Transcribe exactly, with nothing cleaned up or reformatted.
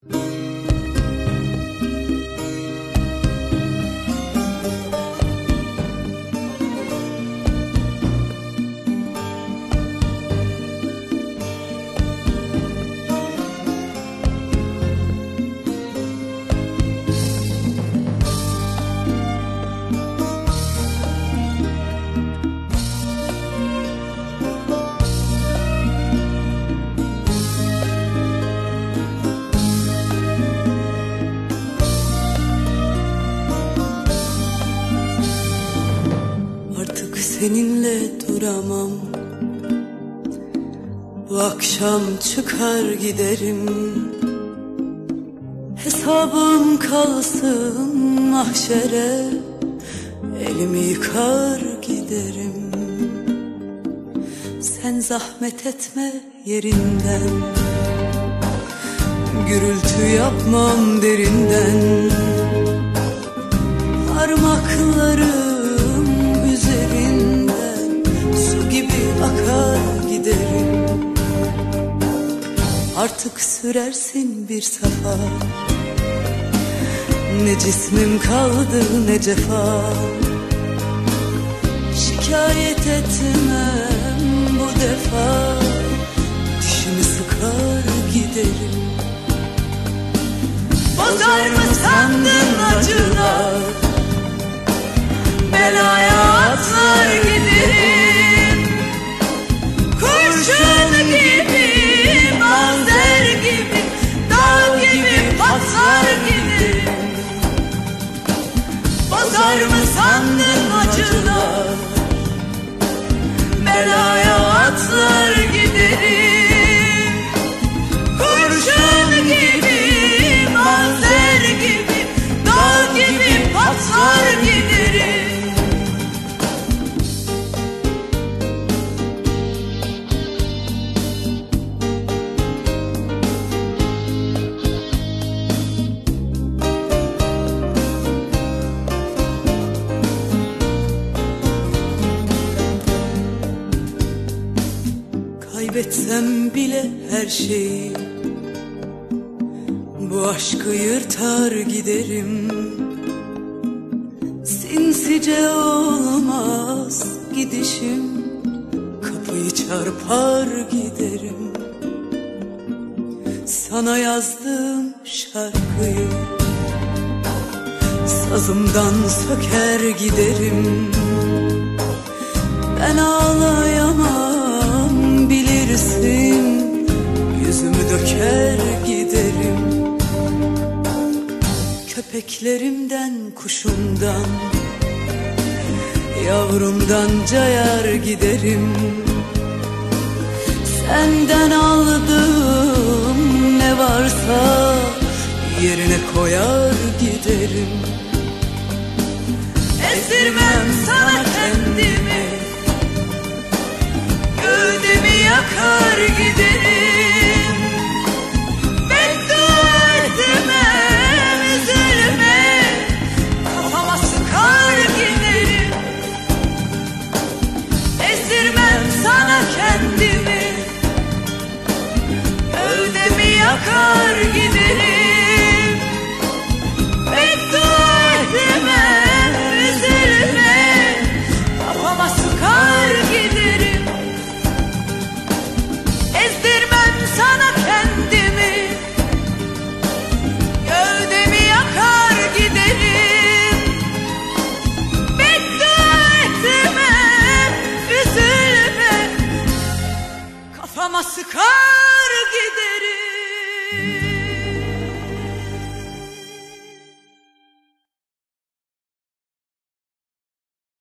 Seninle duramam, bu akşam çıkar giderim. Hesabım kalsın mahşere, elimi yıkar giderim. Sen zahmet etme yerinden, gürültü yapmam derinden. Parmaklarım üzerinden su gibi akar giderim. Artık sürersin bir safa, ne cismim kaldı ne cefa. Şikayet etmem bu defa, dişimi sıkar giderim. Bozar mı sandın acılar, belaya atlar giderim. Kurşun gibi, mazer gibi, dağ gibi patlar giderim. Bozar mı sandın acılar, belaya atlar giderim. Kurşun gibi, mazer gibi, dağ gibi patlar giderim. Kaybetsem bile her şeyi, bu aşkı yırtar giderim. Sinsice olmaz gidişim, kapıyı çarpar giderim. Sana yazdığım şarkıyı sazımdan söker giderim. Ben ağlayamam bilirsin, yüzümü döker giderim. Köpeklerimden, kuşumdan, yavrumdan cayar giderim. Senden aldığım ne varsa yerine koyar giderim. Ezdirmem sana kendimi, gövdemi yakar giderim. Beddua etmem, üzülme, kafama sıkar giderim. Ezdirmem sana kendimi, gövdemi yakar giderim. Beddua etmem, üzülme, kafama sıkar giderim. Ezdirmem sana kendimi, gövdemi yakar giderim. Beddua etmem, üzülme, kafama sıkar giderim.